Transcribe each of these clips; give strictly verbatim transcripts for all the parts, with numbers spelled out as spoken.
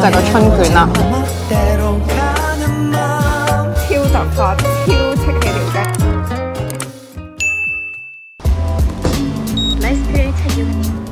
就係個春卷啦。超突發，超戚起條筋。Nice creative。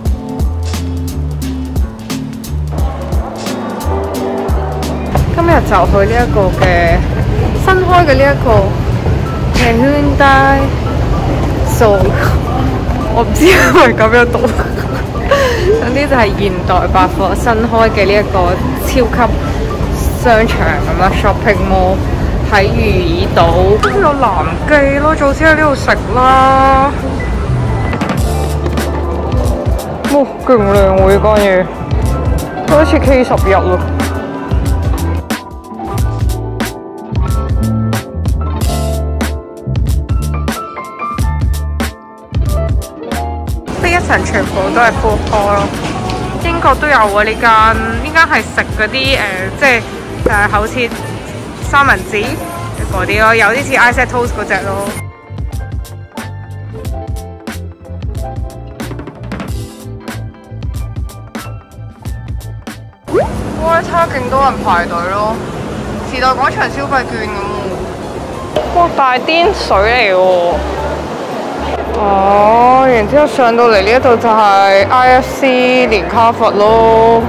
今日就去呢一個嘅新開嘅呢一個嘅 Hyundai Soul， 我唔知係咪咁樣讀。總之就係現代百貨新開嘅呢一個超級商場咁啦 ，shopping mall 喺如意島，都有南記咯，早知喺呢度食啦。哇，勁靚喎呢間嘢，好似 K 十一咯。呢一層全部都係 food hall 咯。英國都有喎呢間，呢間係食嗰啲誒，即係誒好似三文治嗰啲咯，有啲似 Isaac Toast 嗰隻咯。哇！差勁多人排隊咯，時代廣場消費券咁喎。哇！大癲水嚟喎！哦，然之後上到嚟呢一度就係 I F C 連卡佛咯。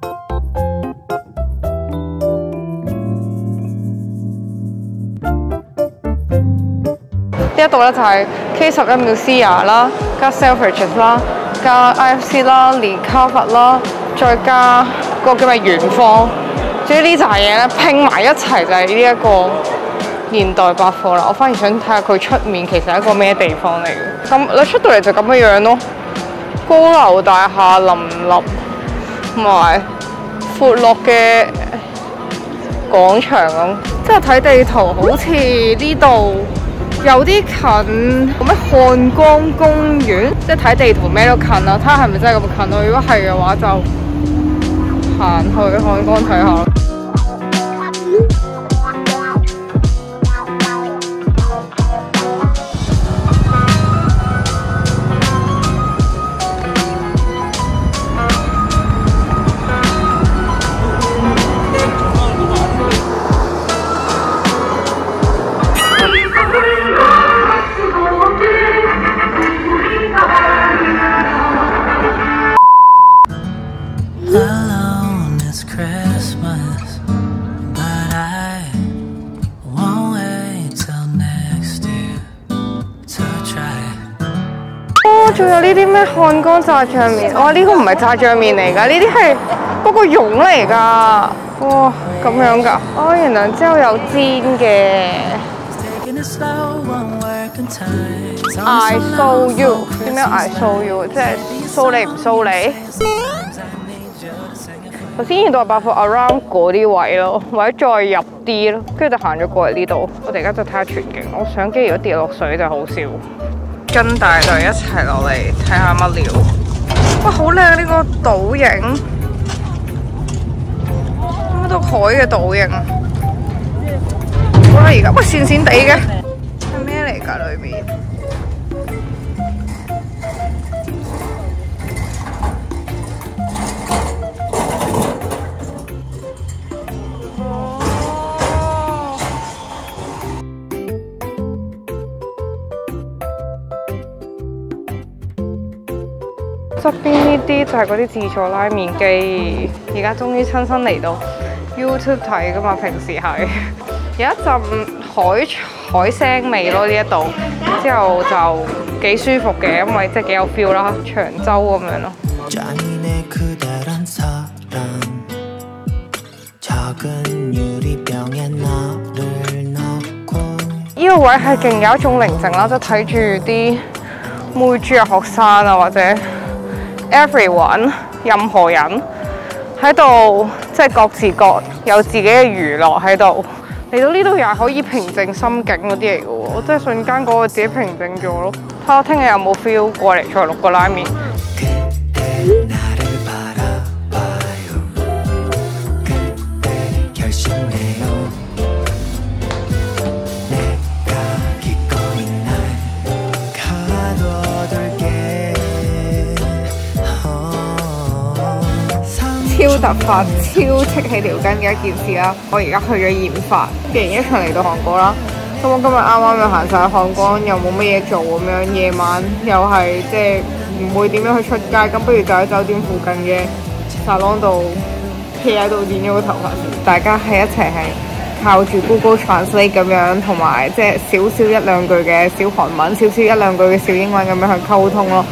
呢一度咧就係 K 十一 Musea 啦，加 Selfridges 啦，加 I F C 啦，連卡佛啦，再加個叫咩元芳，總之呢扎嘢咧拼埋一齊就係呢一個現代百貨啦。我反而想睇下佢出面其實係一個咩地方嚟嘅。咁你出到嚟就咁樣樣咯，高樓大廈林立，同埋闊落嘅廣場咁。即係睇地圖，好似呢度有啲近咩漢光公園。即係睇地圖咩都近啦，睇下係咪真係咁近咯。如果係嘅話，就行去漢光睇下。仲有呢啲咩漢江炸醬麵，哇！呢個唔係炸醬麵嚟㗎，呢啲係嗰個蓉嚟㗎。哇，咁樣㗎？哦，原來之後有煎嘅。I show you， 點樣 I show you？ 即係 show 你唔 show 你？頭先現代百貨 around 嗰啲位咯，或者再入啲咯，跟住就行咗過嚟呢度。我哋而家就睇下全景。我相機如果跌落水就好笑。跟大隊一齊落嚟睇下乜料。哇，好靚呢個倒影，乜都海嘅倒影。好啦，而家喂閃閃地嘅係咩嚟㗎？裏面側邊呢啲就係嗰啲自助拉麵機，而家終於親身嚟到 YouTube 睇㗎嘛，平時係有一陣海海腥味咯呢一度，之後就幾舒服嘅，因為即係幾有 feel 啦，長洲咁樣咯。呢個位係勁有一種寧靜啦，即係睇住啲妹豬啊、學生啊或者 everyone 任何人喺度，即係各自各有自己嘅娛樂喺度。嚟到呢度又係可以平靜心境嗰啲嚟嘅喎，我真係瞬間嗰個自己平靜咗咯。睇下聽日有冇 feel 過嚟再錄個拉麵。超突發、超戚起條筋嘅一件事啦！我而家去咗染髮，既然一場嚟到韓國啦，咁我今日啱啱又行晒漢江，又冇乜嘢做咁樣，夜晚又係即係唔會點樣去出街，咁不如就喺酒店附近嘅salon度企喺度剪咗個頭髮先。大家係一齊係靠住 Google Translate 咁樣，同埋即係少少一兩句嘅小韓文，少少一兩句嘅小英文咁樣去溝通咯。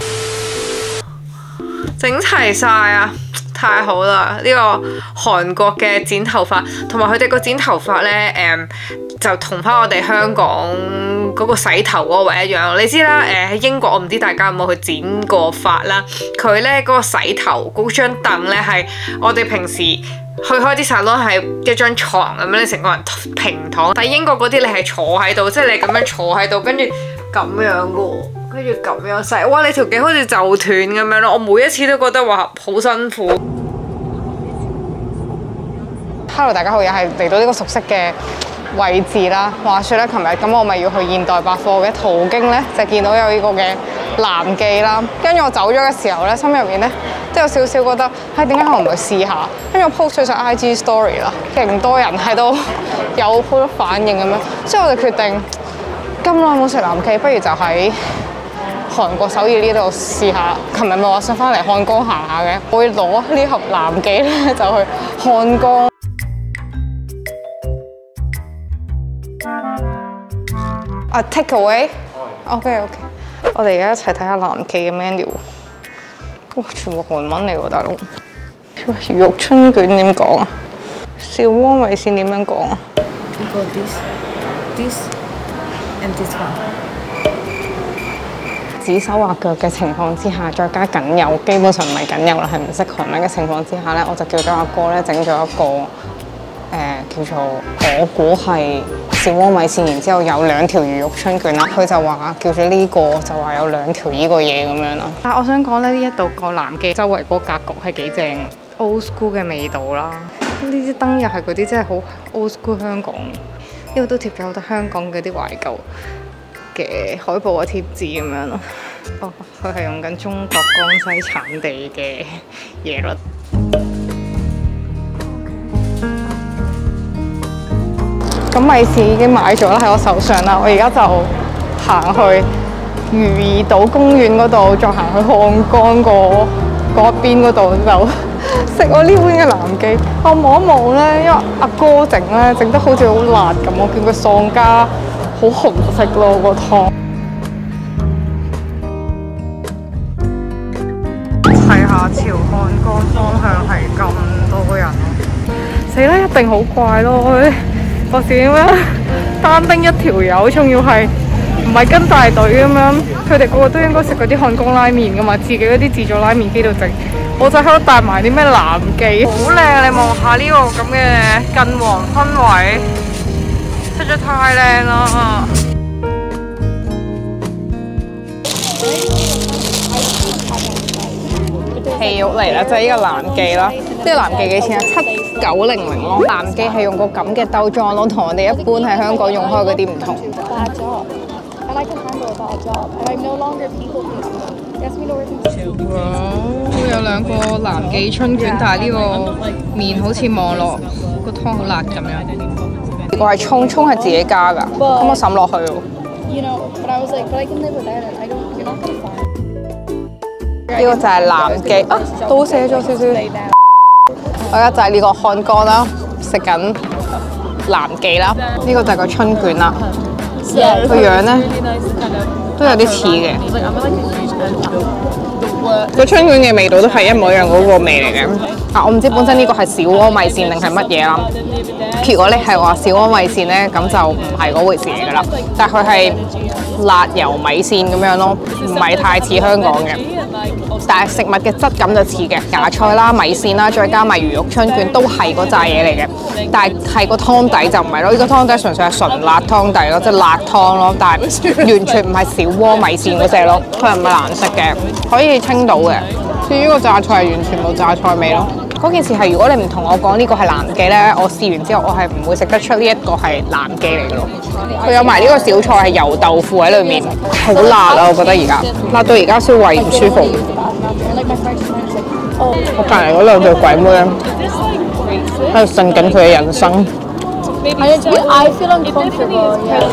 整齊晒啊！太好啦！呢、這個韓國嘅剪頭髮，同埋佢哋個剪頭髮呢，誒、嗯、就同翻我哋香港嗰個洗頭嗰個位一樣。你知啦，誒喺英國我唔知大家有冇去剪過髮啦。佢呢嗰、那個洗頭嗰張凳呢，係我哋平時去開啲 salon 係一張床咁樣，你成個人平躺。但係英國嗰啲你係坐喺度，即係你咁樣坐喺度，跟住咁樣嘅喎。跟住咁樣洗，哇！你條頸好似就斷咁樣咯，我每一次都覺得話好辛苦。Hello， 大家好，又係嚟到呢個熟悉嘅位置啦。話説咧，琴日咁我咪要去現代百貨嘅途經咧，就見到有呢個嘅藍記啦。跟住我走咗嘅時候咧，心入面咧都有少少覺得，唉點解我唔去試下？跟住我 post 咗上 I G story 啦，勁多人喺度有好多反應咁樣，所以我就決定咁耐冇食藍記，不如就喺韓國首爾呢度試下。琴日咪話想翻嚟漢江行下嘅，我會攞呢盒藍記咧就去漢江。啊 take away。OK OK。我哋而家一齊睇下藍記嘅 menu。哇，全部韓文嚟喎，大佬。魚肉春卷點講啊？小鍋米線點樣講啊？呢個 this this and this one。指手畫腳嘅情況之下，再加緊油，基本上唔係緊油啦，係唔識韓文嘅情況之下咧，我就叫咗阿哥咧整咗一個誒、呃、叫做我估係小鍋米線，然之後有兩條魚肉春卷啦。佢就話叫咗呢、這個，就話有兩條依個嘢咁樣啦。但係我想講咧，呢一度個藍記周圍嗰個格局係幾正 old school 嘅味道啦。呢啲燈又係嗰啲真係好 old school 香港，呢度都貼咗好多香港嗰啲懷舊嘅海報啊貼紙咁樣咯。哦，佢係用緊中國江西產地嘅嘢咯。咁米線已經買咗啦，喺我手上啦。我而家就行去如意島公園嗰度，再行去漢江個嗰邊嗰度就食我呢碗嘅藍記。我望一望咧，因為阿哥整咧整得好似好辣咁，我見佢喪加好紅色咯個湯。睇下朝漢江方向係咁多人，死啦！一定好怪咯，我試點樣單丁一條友，仲要係唔係跟大隊咁樣？佢哋個個都應該食嗰啲漢江拉麵噶嘛，自己嗰啲自助拉麵機度整。我就喺度帶埋啲咩藍記，好靚！你望下呢個咁嘅近黃昏位，實在太靚啦！皮肉嚟啦，就係呢個藍記啦。呢個藍記幾錢啊？七九零零咯。藍記係用個咁嘅兜裝咯，同我哋一般喺香港用開嗰啲唔同。哇！有兩個藍記春卷，但係呢個麵好似望落個湯好辣咁樣。呢個係葱，葱係自己加㗎，咁我滲落去喎。呢個就係藍記啊，倒瀉咗少少。我而家就係呢個漢江啦，食緊藍記啦。呢個就係個春卷啦，個樣咧都有啲似嘅。個春卷嘅味道都係一模一樣嗰個味嚟嘅。啊，我唔知本身呢個係小鍋米線定係乜嘢啦。如果你係話小鍋米線咧，咁就唔係嗰回事嚟㗎啦。但係佢係辣油米線咁樣咯，唔係太似香港嘅。但係食物嘅質感就似嘅，芽菜啦、米線啦，再加埋魚肉春卷都係嗰扎嘢嚟嘅。但係係個湯底就唔係咯，呢個湯底純粹係純辣湯底咯，即係辣湯咯。但係完全唔係小鍋米線嗰隻咯，佢係唔係難食嘅，可以清到嘅。至於個榨菜係完全冇榨菜味咯。嗰件事係如果你唔同我講呢個係藍記咧，我試完之後我係唔會食得出呢一個係藍記嚟嘅咯。佢有埋呢個小菜係油豆腐喺裏面，好辣啊！我覺得而家辣到而家先胃唔舒服。 我隔離嗰兩對鬼妹咧，喺度呻緊佢嘅人生。 I feel uncomfortable. Yeah.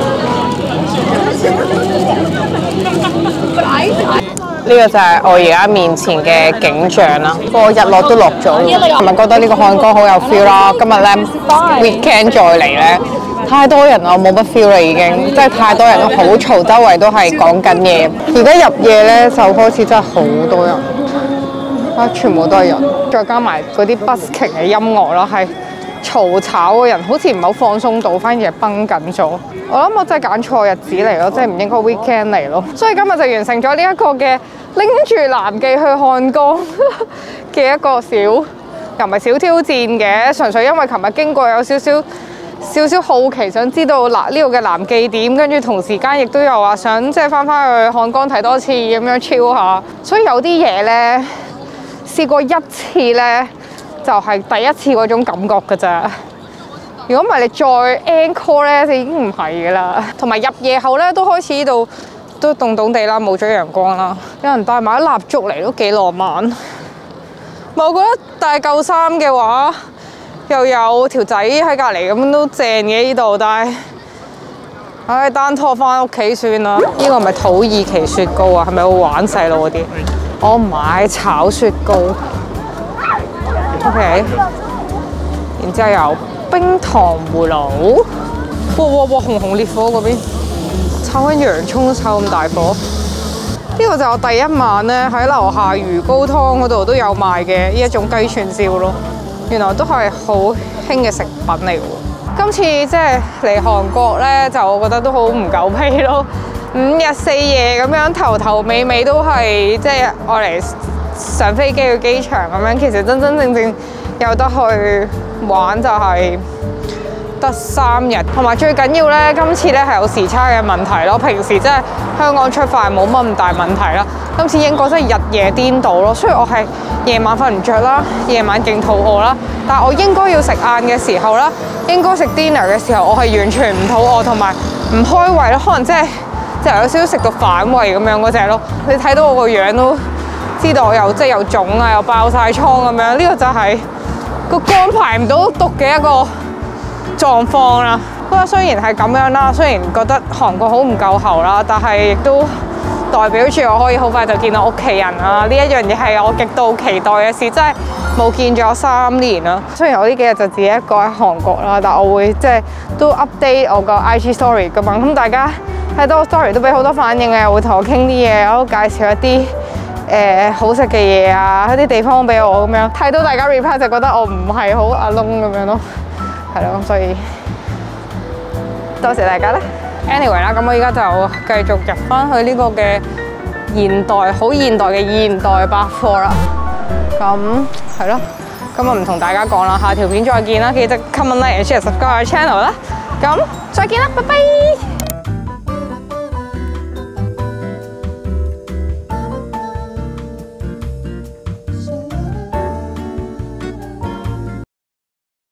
呢個就係我而家面前嘅景象啦，個日落都落咗。係咪覺得呢個漢江好有 feel 啦？今日咧 weekend 再嚟咧，太多人啦，我冇乜 feel 啦已經，真係太多人都好嘈，周圍都係講緊嘢。而家入夜咧就開始真係好多人，啊全部都係人，再加埋嗰啲 busking 嘅音樂啦，係嘈吵嘅人，好似唔係好放鬆到，反而係繃緊咗。我諗我真係揀錯日子嚟咯，即係唔應該 weekend 嚟咯。所以今日就完成咗呢一個嘅拎住藍記去漢江嘅一個小，又唔係小挑戰嘅，純粹因為琴日經過有少少少少好奇，想知道嗱呢度嘅藍記點，跟住同時間亦都有話想即係翻返去漢江睇多次咁樣 chill 下。所以有啲嘢咧試過一次咧，就係、是、第一次嗰種感覺㗎咋。如果唔係你再 encore 咧，就已經唔係㗎啦。同埋入夜後咧，都開始呢度都凍凍地啦，冇咗陽光啦。有人帶埋啲蠟燭嚟都幾浪漫。我覺得帶夠衫嘅話，又有條仔喺隔離咁都正嘅呢度，但係唉單拖翻屋企算啦。呢個係咪土耳其雪糕啊？係咪好玩細路嗰啲？我唔買炒雪糕。OK， 然之後有冰糖葫蘆，哇哇哇！紅紅烈火嗰邊，炒緊洋葱炒咁大火。呢、這個就我第一晚咧喺樓下魚糕湯嗰度都有賣嘅呢一種雞串燒咯。原來都係好興嘅食品嚟嘅喎。今次即係嚟韓國咧，就我覺得都好唔夠屁咯。五日四夜咁樣，頭頭尾尾都係即係我嚟上飛機去機場咁樣。其實真真正正有得去玩就係得三日，同埋最緊要咧，今次咧係有時差嘅問題咯。平時即係香港出發冇乜咁大問題啦，今次英國真係日夜顛倒咯。所以我係夜晚瞓唔着啦，夜晚勁肚餓啦。但係我應該要食晏嘅時候啦，應該食 dinner 嘅時候，我係完全唔肚餓同埋唔開胃咯。可能即係即係有少少食到反胃咁樣嗰隻咯。你睇到我個樣都知道我又即係又腫啊，又爆晒瘡咁樣。呢、這個就係、是、個肝排唔到毒嘅一個狀況啦。不過雖然係咁樣啦，雖然覺得韓國好唔夠喉啦，但係亦都代表住我可以好快就見到屋企人啦。呢一樣嘢係我極度期待嘅事，真係冇見咗三年啦。雖然我呢幾日就自己一個喺韓國啦，但我會即係都 update 我個 I G story 噶嘛。咁大家睇到我 story 都俾好多反應嘅，會同我傾啲嘢，我都介紹一啲誒、呃、好食嘅嘢啊，一啲地方俾我咁樣。睇到大家 reply 就覺得我唔係好 alone 咁樣咯，係咯，咁所以多謝大家咧。Anyway 啦，咁我而家就繼續入翻去呢個嘅現代好現代嘅現代百貨啦。咁係咯，咁我唔同大家講啦，下條片再見啦，記得 comment like and share subscribe 我 channel 啦。咁再見啦，拜拜。